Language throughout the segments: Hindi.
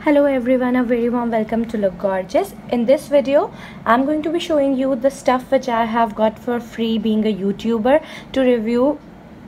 Hello everyone, a very warm welcome to Look Gorgeous. In this video, I'm going to be showing you the stuff which I have got for free being a YouTuber to review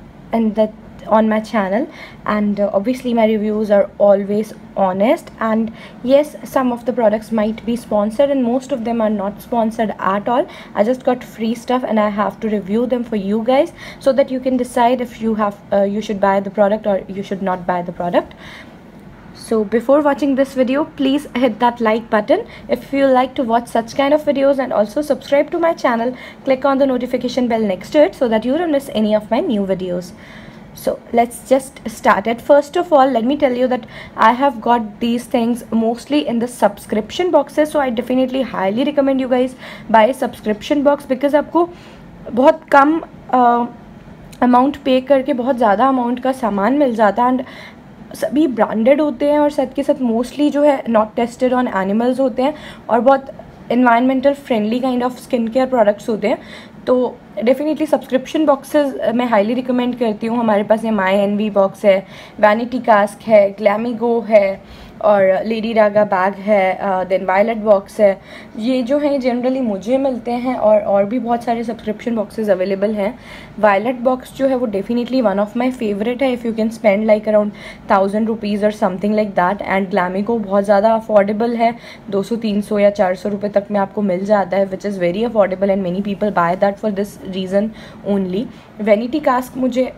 on my channel, and obviously my reviews are always honest, and yes, some of the products might be sponsored and most of them are not sponsored at all. I just got free stuff and I have to review them for you guys so that you can decide if you should buy the product or you should not buy the product. So before watching this video, please hit that like button if you like to watch such kind of videos, and also subscribe to my channel. Click on the notification bell next to it so that you don't miss any of my new videos. So let's just start it. First of all, let me tell you that I have got these things mostly in the subscription boxes, so I definitely highly recommend you guys buy subscription box because आपको बहुत कम अमाउंट पे करके बहुत ज़्यादा अमाउंट का सामान मिल जाता है, एंड सभी ब्रांडेड होते हैं और साथ के साथ मोस्टली जो है नॉट टेस्टेड ऑन एनिमल्स होते हैं और बहुत environmental friendly kind of skin care products होते हैं. तो डेफिनेटली सब्सक्रिप्शन बॉक्सेस मैं हाईली रिकमेंड करती हूँ. हमारे पास ये माई एनवी बॉक्स है, वैनिटी कास्क है, ग्लैमिगो है और लेडी रागा बैग है, देन वायलेट बॉक्स है. ये जो है जनरली मुझे मिलते हैं और भी बहुत सारे सब्सक्रिप्शन बॉक्सेस अवेलेबल हैं. वायलेट बॉक्स जो है वो definitely one of my favourite है. If you can spend like around 1000 rupees और something like that. And Glamego बहुत ज़्यादा अफोर्डेबल है, 200-300 या 400 रुपये तक में आपको मिल जाता है, which is very affordable and many people buy that for this reason only. Vanity Cask मुझे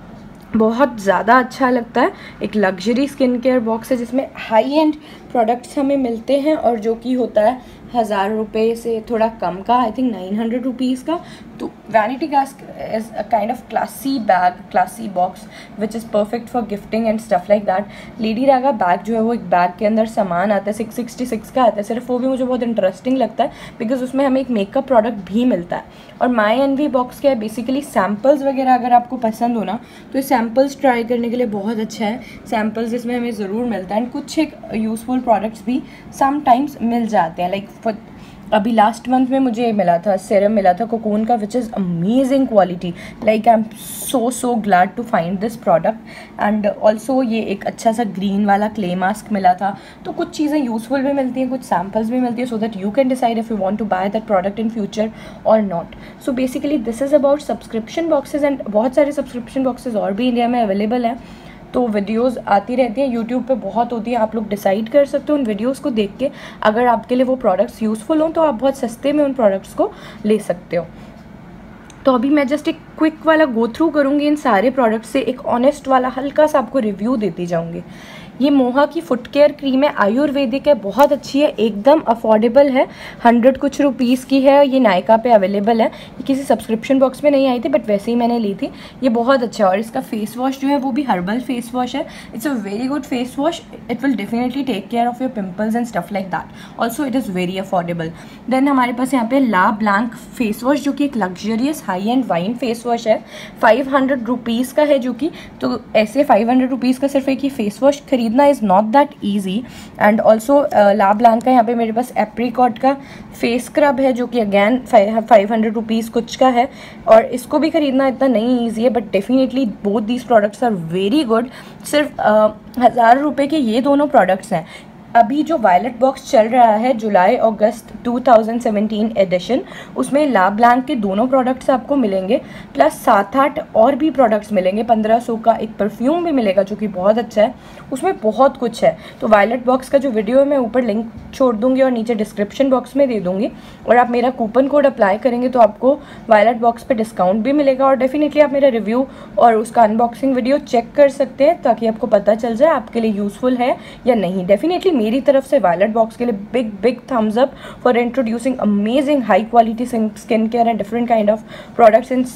बहुत ज़्यादा अच्छा लगता है. एक लग्जरी स्किन केयर बॉक्स है जिसमें हाई एंड प्रोडक्ट्स हमें मिलते हैं और जो कि होता है 1000 रुपये से थोड़ा कम का, आई थिंक 900 रुपीज़ का. तो Vanity Cask is a kind of classy bag, classy box which is perfect for gifting and stuff like that. Lady Raga bag जो है वो एक बैग के अंदर सामान आता है, 666 का आता है सिर्फ. वो भी मुझे बहुत इंटरेस्टिंग लगता है बिकॉज उसमें हमें एक मेकअप प्रोडक्ट भी मिलता है. और माई एनवी बॉक्स क्या है, बेसिकली सैम्पल्स वगैरह अगर आपको पसंद हो ना तो ये सैम्पल्स ट्राई करने के लिए बहुत अच्छा है. सैम्पल्स इसमें हमें ज़रूर मिलता है एंड कुछ एक यूज़फुल प्रोडक्ट्स भी समटाइम्स मिल जाते हैं. लाइक अभी लास्ट मंथ में मुझे मिला था सीरम मिला था कोकून का, which is amazing quality. Like I am so glad to find this product. And also ये एक अच्छा सा ग्रीन वाला क्ले मास्क मिला था. तो कुछ चीज़ें यूज़फुल भी मिलती हैं, कुछ सैम्पल्स भी मिलती है, so that you can decide if you want to buy that product in future और not. So basically this is about subscription boxes, and बहुत सारे सब्सक्रिप्शन बॉक्सेज और भी इंडिया में अवेलेबल हैं. तो वीडियोस आती रहती हैं, यूट्यूब पे बहुत होती है. आप लोग डिसाइड कर सकते हो उन वीडियोस को देख के, अगर आपके लिए वो प्रोडक्ट्स यूज़फुल हों तो आप बहुत सस्ते में उन प्रोडक्ट्स को ले सकते हो. तो अभी मैं जस्ट एक क्विक वाला गो थ्रू करूँगी इन सारे प्रोडक्ट्स से, एक ऑनेस्ट वाला हल्का सा आपको रिव्यू देती जाऊँगी. ये मोहा की फुट केयर क्रीम है, आयुर्वेदिक है, बहुत अच्छी है, एकदम अफोर्डेबल है, 100 कुछ रुपीज़ की है. ये नायका पे अवेलेबल है. ये किसी सब्सक्रिप्शन बॉक्स में नहीं आई थी बट वैसे ही मैंने ली थी. ये बहुत अच्छा है और इसका फेस वॉश जो है वो भी हर्बल फेस वॉश है. It's a very good face wash. It will definitely take care of your pimples and stuff like that. Also it is very affordable. Then हमारे पास यहाँ पे ला ब्लैंक फेस वॉश जो कि एक luxurious high end wine face wash है, 500 रुपीज़ का है. जो कि तो ऐसे 500 रुपीज़ का सिर्फ एक ही फेस वॉश खरीदना is not that easy. And also La Blanc का यहाँ पे मेरे पास एप्रिकॉट का फेस स्क्रब है जो कि अगैन 500 रुपीज़ कुछ का है, और इसको भी खरीदना इतना नहीं ईजी है. But definitely both these products are very good. सिर्फ 1000 रुपये के ये दोनों प्रोडक्ट्स हैं. अभी जो वायलेट बॉक्स चल रहा है जुलाई अगस्त 2017 एडिशन, उसमें ला ब्लैंक के दोनों प्रोडक्ट्स आपको मिलेंगे, प्लस 7-8 और भी प्रोडक्ट्स मिलेंगे. 1500 का एक परफ्यूम भी मिलेगा जो कि बहुत अच्छा है. उसमें बहुत कुछ है. तो वायलेट बॉक्स का जो वीडियो है मैं ऊपर लिंक छोड़ दूंगी और नीचे डिस्क्रिप्शन बॉक्स में दे दूंगी, और आप मेरा कूपन कोड अप्लाई करेंगे तो आपको वायलेट बॉक्स पे डिस्काउंट भी मिलेगा. और डेफिनेटली आप मेरा रिव्यू और उसका अनबॉक्सिंग वीडियो चेक कर सकते हैं ताकि आपको पता चल जाए आपके लिए यूज़फुल है या नहीं. डेफिनेटली मेरी तरफ से वायलेट बॉक्स के लिए big thumbs up for introducing amazing high quality skin care and different kind of products in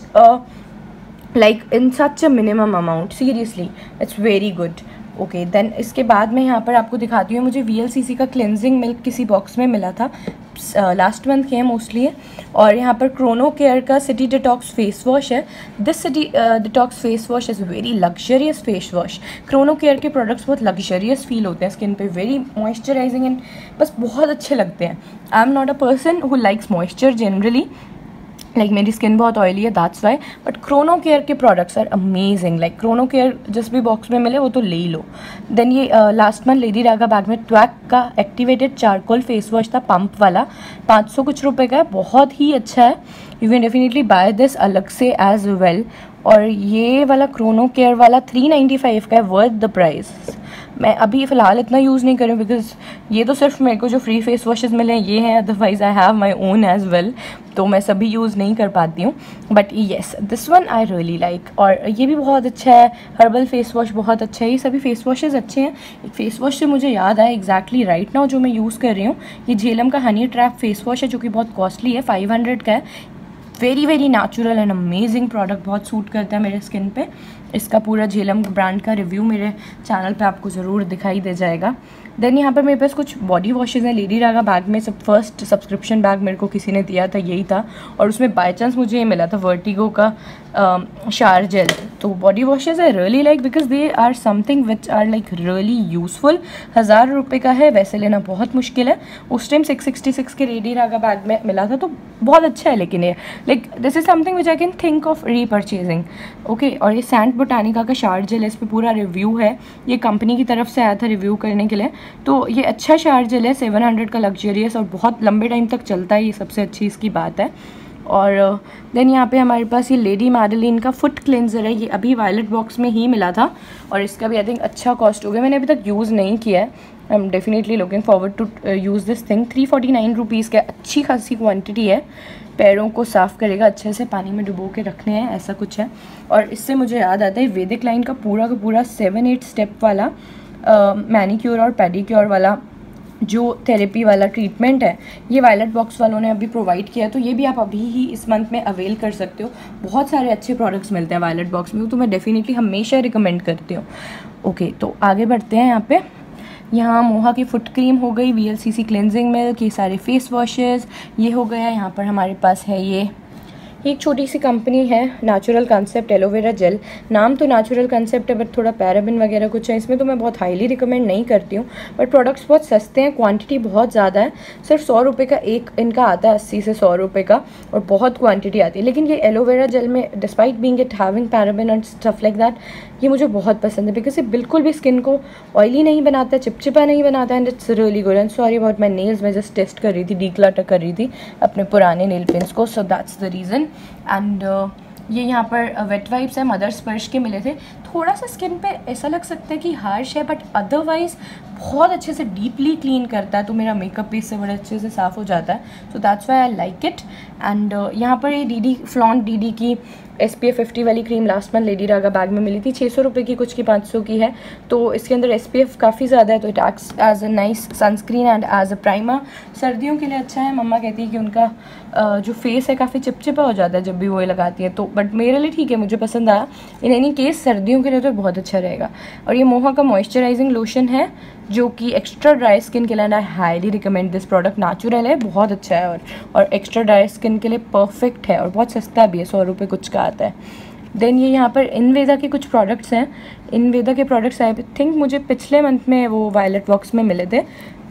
such a minimum amount. Seriously it's very good. Okay, then इसके बाद मैं यहाँ पर आपको दिखाती हूँ. मुझे VLCC का क्लिनजिंग मिल्क किसी बॉक्स में मिला था, लास्ट मंथ के हैं मोस्टली. और यहाँ पर क्रोनो केयर का सिटी डिटॉक्स फेस वॉश है. This city detox face wash is very luxurious face wash. Chrono Care के प्रोडक्ट्स बहुत लग्जरियस फील होते हैं स्किन पे, वेरी मॉइस्चराइजिंग एंड बस बहुत अच्छे लगते हैं. I am not a person who likes moisture generally, like मेरी स्किन बहुत ऑयली है, that's why. But Chrono Care के products are amazing. Like Chrono Care जिस भी बॉक्स में मिले वो तो ले ही लो। देन ये last month Lady Raga bag में ट्वैक का एक्टिवेटेड चारकोल फेस वॉश था, पंप वाला, 500 कुछ रुपए का है, बहुत ही अच्छा है। You can definitely buy this अलग से एज वेल। और ये वाला क्रोनो केयर वाला 395 का है, वर्थ द प्राइस। मैं अभी फ़िलहाल इतना यूज़ नहीं कर रही हूँ बिकॉज ये तो सिर्फ मेरे को जो फ्री फेस वॉशेस मिले हैं ये हैं, otherwise I have my own as well, तो मैं सभी यूज़ नहीं कर पाती हूँ। But yes, this one I really like. और ये भी बहुत अच्छा है, हर्बल फेस वॉश बहुत अच्छा है। ये सभी फेस वॉशेज़ अच्छे हैं। एक फेस वॉश से मुझे याद आया एग्जैक्टली राइट नाउ जो मैं यूज़ कर रही हूँ, ये झेलम का हनी ट्रैप फेस वॉश है जो कि बहुत कॉस्टली है, 500 का है। Very very natural and amazing product, बहुत सूट करता है मेरे स्किन पे। इसका पूरा झेलम ब्रांड का रिव्यू मेरे चैनल पे आपको ज़रूर दिखाई दे जाएगा। देन यहाँ पर मेरे पास कुछ बॉडी वॉशेज़ हैं लेडी रागा बैग में। फर्स्ट सब्सक्रिप्शन बैग मेरे को किसी ने दिया था, यही था, और उसमें बाय चांस मुझे ये मिला था वर्टिगो का शार जेल। तो body washes I really like because they are something which are like really useful. 1000 रुपये का है, वैसे लेना बहुत मुश्किल है। उस टाइम 666 के लेडी रागा बैग में मिला था, तो बहुत अच्छा है। लेकिन ये like this is something which I can think of repurchasing. Okay, और ये सैंट बोटानिका का शार जेल है, इस पर पूरा रिव्यू है, ये कंपनी की तरफ से आया था रिव्यू करने के लिए। तो ये अच्छा शार जेल है, 700 का लग्जरियस, और बहुत लंबे टाइम तक चलता है, ये सबसे अच्छी इसकी बात है। और देन यहाँ पे हमारे पास ये लेडी मैडेलिन का फुट क्लेंजर है, ये अभी वायलेट बॉक्स में ही मिला था, और इसका भी आई थिंक अच्छा कॉस्ट हो गया। मैंने अभी तक यूज़ नहीं किया है, I am definitely looking forward to use this thing. 349 rupees का, अच्छी खासी क्वान्टिटी है, पैरों को साफ़ करेगा, अच्छे से पानी में डुबो के रखने हैं, ऐसा कुछ है। और इससे मुझे याद आता है वैदिक लाइन का पूरा 7-8 स्टेप वाला मैनिक्योर और पेडिक्योर वाला जो थेरेपी वाला ट्रीटमेंट है, ये वायलेट बॉक्स वालों ने अभी प्रोवाइड किया है, तो ये भी आप अभी ही इस मंथ में अवेल कर सकते हो। बहुत सारे अच्छे प्रोडक्ट्स मिलते हैं वायलेट बॉक्स में, तो मैं डेफिनेटली हमेशा रिकमेंड करती हूँ। ओके, तो आगे बढ़ते हैं। यहाँ पे यहाँ मोहा की फुट क्रीम हो गई, VLCC क्लेंजिंग मिल्क, ये सारे फेस वॉशेज़ ये हो गया। यहाँ पर हमारे पास है ये एक छोटी सी कंपनी है, नेचुरल कंसेप्ट एलोवेरा जेल। नाम तो नेचुरल कंसेप्ट है बट थोड़ा पैराबिन वगैरह कुछ है इसमें, तो मैं बहुत हाईली रिकमेंड नहीं करती हूँ। बट प्रोडक्ट्स बहुत सस्ते हैं, क्वांटिटी बहुत ज़्यादा है, सिर्फ 100 रुपये का एक इनका आता है, 80 से 100 रुपये का, और बहुत क्वांटिटी आती है। लेकिन ये एलोवेरा जेल में despite being it having paraben and stuff like that, ये मुझे बहुत पसंद है बिकॉज ये बिल्कुल भी स्किन को ऑयली नहीं बनाता है, चिपचिपा नहीं बनाता है, and it's really good. And sorry about my nails, मैं जस्ट टेस्ट कर रही थी, डीक्लटर कर रही थी अपने पुराने नेल पेंस को, so that's the reason. And ये यहाँ पर वेट वाइप्स है, मदर स्पर्श के मिले थे। थोड़ा सा स्किन पे ऐसा लग सकता है कि हार्श है, बट अदरवाइज़ बहुत अच्छे से डीपली क्लीन करता है, तो मेरा मेकअप भी इससे बड़े अच्छे से साफ़ हो जाता है, so that's why I like it. And यहाँ पर ये डीडी फ्लॉन्ट डीडी की SPF 50 वाली cream last month Lady Raga bag में मिली थी, 600 रुपये की, कुछ की 500 की है। तो इसके अंदर SPF काफ़ी ज़्यादा है, तो it acts as a nice sunscreen and as a primer. सर्दियों के लिए अच्छा है। मम्मा कहती है कि उनका जो फेस है काफ़ी चिपचिपा हो जाता है जब भी वो ये लगाती है, तो बट मेरे लिए ठीक है, मुझे पसंद आया। इन एनी केस सर्दियों के लिए तो बहुत अच्छा रहेगा। और ये मोहा का मॉइस्चराइजिंग लोशन है जो कि एक्स्ट्रा ड्राई स्किन के लिए, and I highly recommend this product. Natural है, बहुत अच्छा है, और एक्स्ट्रा ड्राई स्किन के लिए परफेक्ट है, और बहुत सस्ता भी है, 100 रुपये कुछ का आता है। देन ये यहाँ पर इनवेदा के कुछ प्रोडक्ट्स हैं। इनवेदा के प्रोडक्ट्स आई थिंक मुझे पिछले मंथ में वो वायलेट बॉक्स में मिले थे।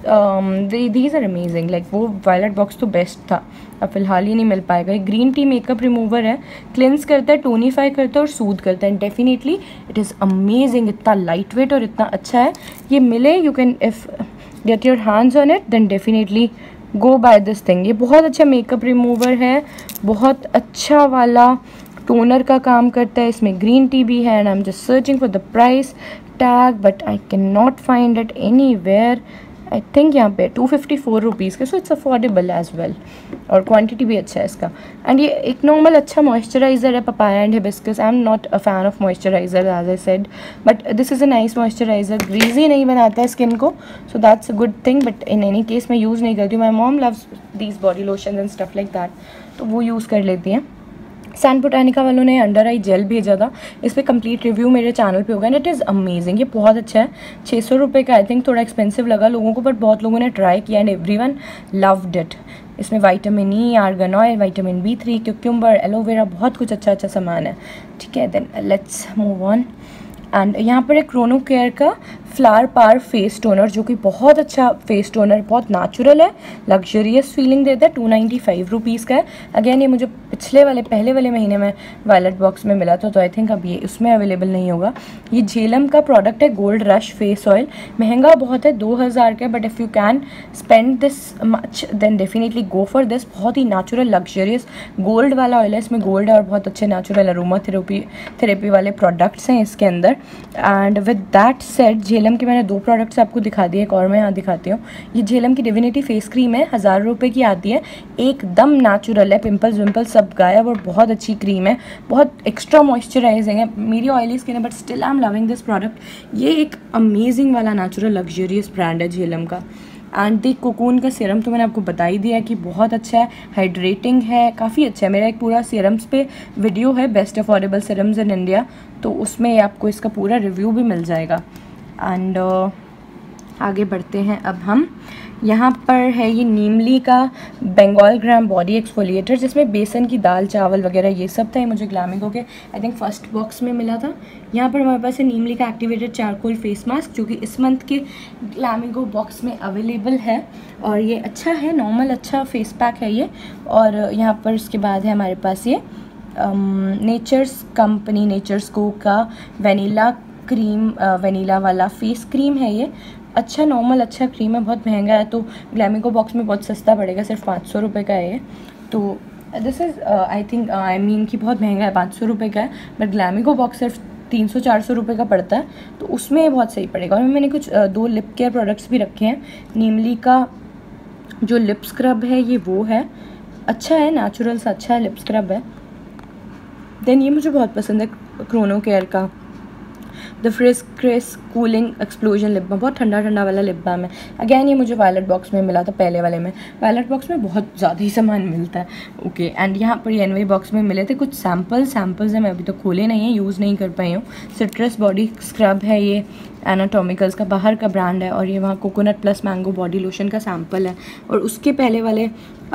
दीज आर अमेजिंग, लाइक वो वायलेट बॉक्स तो बेस्ट था, अब फिलहाल ही नहीं मिल पाएगा। एक ग्रीन टी मेकअप रिमूवर है, क्लिनस करता है, टोनीफाई करता है और सूद करता है, डेफिनेटली इट इज़ अमेजिंग। इतना लाइट वेट और इतना अच्छा है, ये मिले, you can if get your hands on it then definitely go buy this thing. ये बहुत अच्छा मेकअप रिमूवर है, बहुत अच्छा वाला टोनर का काम करता है। इसमें ग्रीन टी भी है, and I am just searching for the price tag but I can not find it anywhere. I think यहाँ पे 254 रुपीज़ के, so it's affordable as well, और क्वांटिटी भी अच्छा है इसका। एंड ये एक नॉर्मल अच्छा मॉइस्चराइज़र है, papaya and hibiscus. I am not a fan of moisturiser as I said, but this is a nice moisturiser, greasy नहीं बनाता है स्किन को, so that's a good thing. But in any case मैं यूज़ नहीं करती हूँ, my mom loves these body lotion and stuff like that, तो वो यूज़ कर लेती हैं। सैंट बोटानिका वालों ने अंडर आई जेल भेजा था, इस पर कंप्लीट रिव्यू मेरे चैनल पे होगा, एंड इट इज़ अमेजिंग। ये बहुत अच्छा है, 600 रुपये का। आई थिंक थोड़ा एक्सपेंसिव लगा लोगों को, बट बहुत लोगों ने ट्राई किया एंड एवरीवन लव्ड इट। इसमें vitamin E, argan oil, vitamin B3, cucumber, aloe vera, बहुत कुछ अच्छा अच्छा सामान है। ठीक है, then let's move on. And यहाँ पर एक क्रोनो केयर का फ्लावर पार फेस टोनर, जो कि बहुत अच्छा फेस टोनर, बहुत नेचुरल है, लग्जरियस फीलिंग देता है। 295 रुपीज़ का है। अगेन ये मुझे पहले वाले महीने में वायलेट बॉक्स में मिला था, तो आई थिंक अब ये उसमें अवेलेबल नहीं होगा। ये झेलम का प्रोडक्ट है, गोल्ड रश फेस ऑयल। महंगा बहुत है, 2000 का, but if you can spend this much then definitely go for this. बहुत ही नेचुरल लग्जरियस गोल्ड वाला ऑयल है, इसमें गोल्ड है और बहुत अच्छे नेचुरल अरोमा थेरेपी वाले प्रोडक्ट्स हैं इसके अंदर। And with that set, Jhelum के मैंने 2 प्रोडक्ट्स आपको दिखा दिए, एक और मैं यहाँ दिखाती हूँ। ये झेलम की डिविनिटी फेस क्रीम है, 1000 रुपये की आती है, एकदम नेचुरल है, पिंपल्स विंपल्स सब गायब और बहुत अच्छी क्रीम है, बहुत एक्स्ट्रा मॉइस्चराइजिंग है। मेरी ऑयली स्किन है but still I am loving this product. ये एक अमेजिंग वाला नेचुरल लग्जरियस ब्रांड है झेलम का। एंड दी कोकून का सीरम तो मैंने आपको बता ही दिया है कि बहुत अच्छा है, हाइड्रेटिंग है, काफ़ी अच्छा है। मेरा एक पूरा सीरम्स पे वीडियो है, best affordable serums in India, तो उसमें आपको इसका पूरा रिव्यू भी मिल जाएगा। एंड आगे बढ़ते हैं अब हम। यहाँ पर है ये नीमली का बंगाल ग्राम बॉडी एक्सफोलिएटर, जिसमें बेसन की दाल चावल वगैरह ये सब था। ये मुझे ग्लैमिगो के आई थिंक फर्स्ट बॉक्स में मिला था। यहाँ पर हमारे पास है नीमली का एक्टिवेटेड चारकोल फेस मास्क, जो कि इस मंथ के ग्लैमिगो बॉक्स में अवेलेबल है, और ये अच्छा है, नॉर्मल अच्छा फेस पैक है ये। और यहाँ पर इसके बाद है हमारे पास ये नेचर्स कंपनी नेचर्स को का वनीला क्रीम, वनीला वाला फेस क्रीम है ये। अच्छा नॉर्मल अच्छा क्रीम है, बहुत महंगा है, तो ग्लैमिगो बॉक्स में बहुत सस्ता पड़ेगा, सिर्फ 500 रुपये का है ये। तो this is I think I mean कि बहुत महंगा है, 500 रुपये का है, बट ग्लैमिगो बॉक्स सिर्फ 300-400 रुपये का पड़ता है, तो उसमें बहुत सही पड़ेगा। और मैंने कुछ 2 लिप केयर प्रोडक्ट्स भी रखे हैं। नीमली का जो लिप स्क्रब है ये वो है, अच्छा है, नेचुरल सा अच्छा लिप स्क्रब है। देन ये मुझे बहुत पसंद है, क्रोनो केयर का द फ्रिज क्रिस कूलिंग एक्सप्लोजन लिप बाम, बहुत ठंडा ठंडा वाला लिप बाम है। अगैन ये मुझे वायलेट बॉक्स में मिला था, पहले वाले में। वायलेट बॉक्स में बहुत ज़्यादा ही सामान मिलता है, ओके। एंड यहाँ पर ये एनवी बॉक्स में मिले थे कुछ सैम्पल्स हैं, मैं अभी तो खोले नहीं है, यूज़ नहीं कर पाई हूँ। सिट्रस बॉडी स्क्रब है ये, एनाटॉमिकल्स का बाहर का ब्रांड है, और ये वहाँ coconut plus mango body lotion का सैम्पल है। और उसके पहले वाले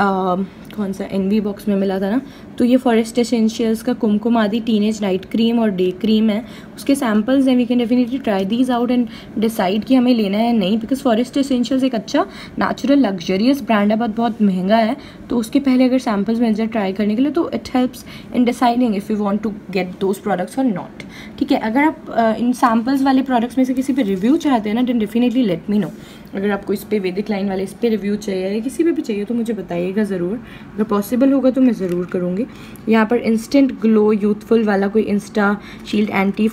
कौन सा एनवी बॉक्स में मिला था ना, तो ये फॉरेस्ट एसेंशियल्स का Kumkumadi teenage night cream और डे क्रीम है, उसके सैम्पल्स हैं। We can definitely try these out and decide कि हमें लेना है या नहीं, बिकॉज फॉरेस्ट एसेंशियल्स एक अच्छा नेचुरल लग्जरियस ब्रांड है, बहुत महंगा है, तो उसके पहले अगर सैम्पल्स मिल जाए ट्राई करने के लिए, तो it helps in deciding if you want to get those products और नॉट। ठीक है, अगर आप इन सैम्पल्स वाले प्रोडक्ट्स में से किसी पे रिव्यू चाहते हैं ना, then definitely let me know. अगर आपको इस पे वैदिक लाइन वाले इस पे रिव्यू चाहिए या किसी पे भी चाहिए तो मुझे बताइएगा ज़रूर, अगर पॉसिबल होगा तो मैं ज़रूर करूँगी। यहाँ पर इंस्टेंट ग्लो यूथफुल वाला कोई insta shield anti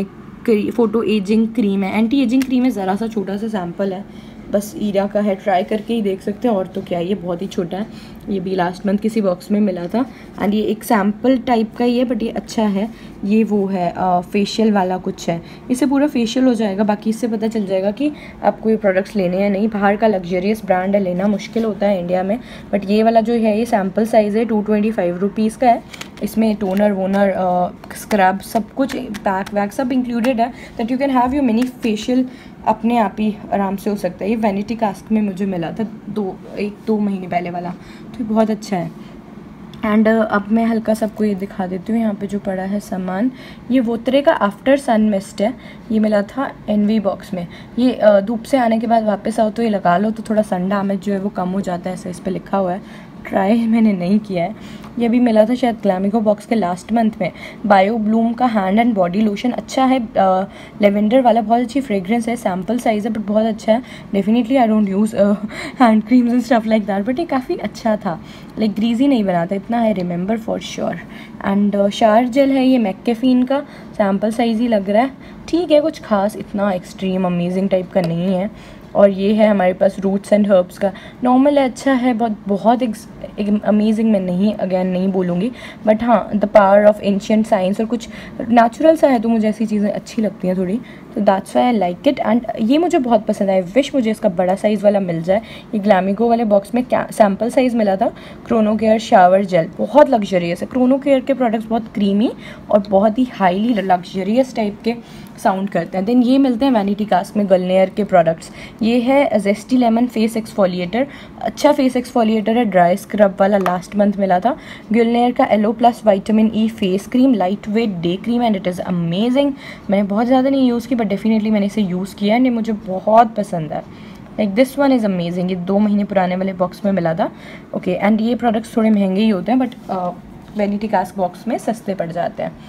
photo ageing cream है, एंटी एजिंग क्रीम है, ज़रा सा छोटा सा सैम्पल है, बस ईरा का है, ट्राई करके ही देख सकते हैं, और तो क्या, ये बहुत ही छोटा है, ये भी लास्ट मंथ किसी बॉक्स में मिला था। एंड ये एक सैम्पल टाइप का ही है, बट ये अच्छा है। ये वो है फेशियल वाला कुछ है, इससे पूरा फेशियल हो जाएगा, बाकी इससे पता चल जाएगा कि आपको ये प्रोडक्ट्स लेने हैं नहीं। बाहर का लग्जरियस ब्रांड है, लेना मुश्किल होता है इंडिया में, बट ये वाला जो है ये सैम्पल साइज़ है, 225 रुपीज़ का है। इसमें टोनर वोनर स्क्रब सब कुछ पैक वैक सब इंक्लूडेड है, that you can have your mini facial अपने आप ही आराम से हो सकता है। ये वैनिटी कास्क में मुझे मिला था 1-2 महीने पहले वाला, तो ये बहुत अच्छा है। एंड अब मैं हल्का सबको ये दिखा देती हूँ, यहाँ पे जो पड़ा है सामान, ये वोतरे का आफ्टर सन मिस्ट है, ये मिला था एनवी बॉक्स में। ये धूप से आने के बाद वापस आओ तो ये लगा लो, तो थोड़ा सन डैमेज जो है वो कम हो जाता है, ऐसा इस पर लिखा हुआ है। ट्राई मैंने नहीं किया है, ये भी मिला था शायद ग्लैमिगो बॉक्स के लास्ट मंथ में। बायो ब्लूम का हैंड एंड बॉडी लोशन, अच्छा है, लेवेंडर वाला, बहुत अच्छी फ्रेग्रेंस है, सैम्पल साइज़ है बट बहुत अच्छा है। Definitely I don't use hand creams and stuff like that, but ये काफ़ी अच्छा था, लाइक ग्रीजी नहीं बनाता, इतना I remember for sure. And shower gel है ये मैकेफीन का, सैम्पल साइज़ ही लग रहा है, ठीक है, कुछ खास इतना एक्सट्रीम अमेजिंग टाइप का नहीं है। और ये है हमारे पास रूट्स एंड हर्ब्स का, नॉर्मल है, अच्छा है, बहुत अमेजिंग मैं नहीं अगेन नहीं बोलूँगी, बट हाँ the power of ancient science और कुछ नेचुरल सा है, तो मुझे ऐसी चीज़ें अच्छी लगती हैं थोड़ी, तो that's why I like it. And ये मुझे बहुत पसंद है, विश मुझे इसका बड़ा साइज़ वाला मिल जाए। ये ग्लैमिगो वाले बॉक्स में सैम्पल साइज़ मिला था, क्रोनो केयर शावर जेल, बहुत लग्जरियस है। क्रोनो केयर के प्रोडक्ट्स बहुत क्रीमी और बहुत ही हाईली लग्जरियस टाइप के साउंड करते हैं। देन ये मिलते हैं वैनिटी कास्क में गलनेयर के प्रोडक्ट्स। ये है जेस्टी लेमन फेस एक्सफोलिएटर, अच्छा फेस एक्सफोलिएटर है, ड्राई स्क्रब वाला, लास्ट मंथ मिला था। गलनेयर का aloe plus vitamin E face cream, light weight day cream, and it is amazing. मैंने बहुत ज़्यादा नहीं यूज़ की, बट डेफिनेटली मैंने इसे यूज़ किया है, ये मुझे बहुत पसंद है। Like this one is amazing. ये 2 महीने पुराने वाले बॉक्स में मिला था। ओके, एंड ये प्रोडक्ट्स थोड़े महंगे ही होते हैं बट वैनिटी कास्ट बॉक्स में सस्ते पड़ जाते हैं।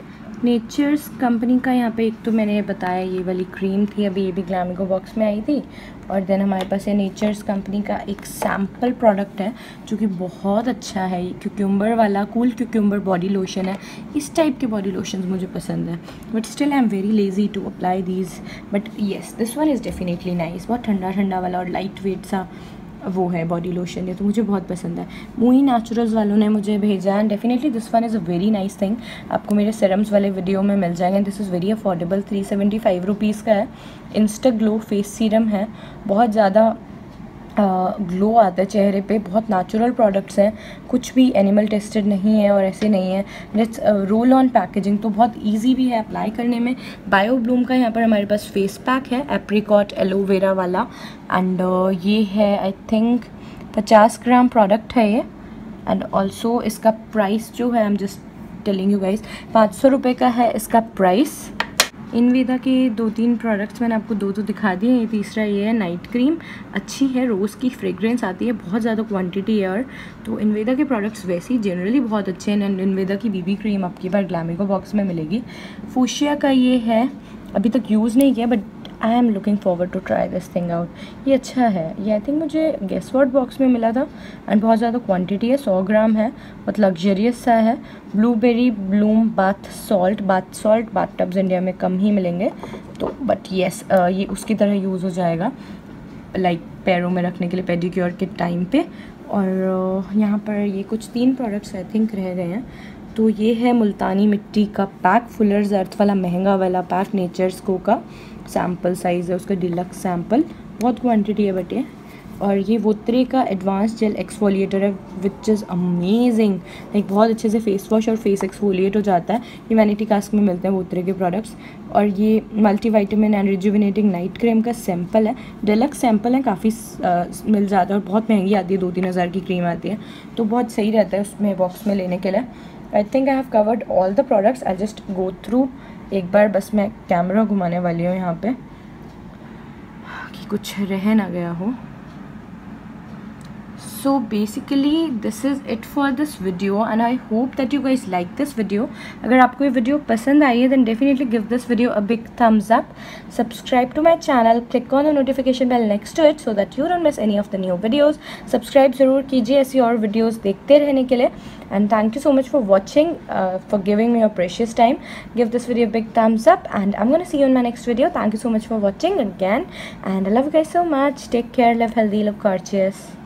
नेचर्स कंपनी का यहाँ पे एक तो मैंने बताया ये वाली क्रीम थी, अभी ये भी ग्लैमिगो बॉक्स में आई थी। और देन हमारे पास ये नेचर्स कंपनी का एक सैम्पल प्रोडक्ट है जो कि बहुत अच्छा है। ये क्यूक्यूम्बर वाला कूल क्यूक्यूम्बर बॉडी लोशन है। इस टाइप के बॉडी लोशंस मुझे पसंद है but still I am very lazy to apply these, but yes this one is definitely nice. बहुत ठंडा ठंडा वाला और लाइट वेट सा वो है बॉडी लोशन, ये तो मुझे बहुत पसंद है। मूई नेचुरल्स वालों ने मुझे भेजा है। Definitely this one is a very nice thing. आपको मेरे सीरम्स वाले वीडियो में मिल जाएंगे। This is very affordable, 375 rupees का है। इंस्टा ग्लो फेस सीरम है, बहुत ज़्यादा ग्लो आता है चेहरे पे। बहुत नेचुरल प्रोडक्ट्स हैं, कुछ भी एनिमल टेस्टेड नहीं है और ऐसे नहीं है। इट्स रोल ऑन पैकेजिंग, तो बहुत इजी भी है अप्लाई करने में। बायो ब्लूम का यहाँ पर हमारे पास फेस पैक है, एप्रिकॉट एलोवेरा वाला, एंड ये है आई थिंक 50 ग्राम प्रोडक्ट है ये। एंड ऑल्सो इसका प्राइस जो है, I am just telling you guys, 500 रुपये का है इसका प्राइस। इनवेदा के 2-3 प्रोडक्ट्स मैंने आपको 2 तो दिखा दिए। ये तीसरा ये है नाइट क्रीम, अच्छी है, रोज़ की फ्रेग्रेंस आती है, बहुत ज़्यादा क्वांटिटी है। और तो इनवेदा के प्रोडक्ट्स वैसे ही जनरली बहुत अच्छे हैं। एंड इनवेदा की बीबी क्रीम आपकी बार ग्लैमिगो बॉक्स में मिलेगी। फूशिया का ये है, अभी तक यूज़ नहीं किया but I am looking forward to try this thing out. ये अच्छा है, ये आई थिंक मुझे गेसवर्ड बॉक्स में मिला था। एंड बहुत ज़्यादा क्वांटिटी है, 100 ग्राम है, बहुत लग्जरियस सा है। Blueberry bloom bath salt bath tubs India में कम ही मिलेंगे तो, बट येस ये उसकी तरह यूज़ हो जाएगा लाइक पैरों में रखने के लिए पेडिक्योर के टाइम पे। और यहाँ पर ये कुछ 3 प्रोडक्ट्स आई थिंक रह गए हैं। तो ये है मुल्तानी मिट्टी का पैक, फुलर्स अर्थ वाला महंगा वाला पैक, नेचर्स को का सैम्पल साइज़ है उसका, डिलक्स सैम्पल, बहुत क्वांटिटी है बट ये। और ये वोत्रे का एडवांस जेल एक्सफोलिएटर है विच इज़ अमेजिंग, लाइक बहुत अच्छे से फेस वॉश और फेस एक्सफोलिएट हो जाता है। ये वैनिटी कास्ट में मिलते हैं वोत्रे के प्रोडक्ट्स। और ये multivitamin and rejuvenating night cream का सैम्पल है, डिलक्स सैम्पल है, काफ़ी मिल जाता है और बहुत महंगी आती है, 2-3 हज़ार की क्रीम आती है, तो बहुत सही रहता है उसमें बॉक्स में लेने के लिए। I think I have covered all the products. I just go through एक बार, बस मैं कैमरा घुमाने वाली हूँ यहाँ पे कि कुछ रह ना गया हो। So basically this is it for this video and I hope that you guys like this video. अगर आपको ये वीडियो पसंद आई है then definitely give this video a big thumbs up. Subscribe to my channel, click on the notification bell next to it so that you don't miss any of the new videos. Subscribe ज़रूर कीजिए ऐसी और videos देखते रहने के लिए। And thank you so much for watching, for giving me your precious time. Give this video a big thumbs up and I'm gonna see you in my next video. Thank you so much for watching again and I love you guys so much. Take care, live healthy, look gorgeous.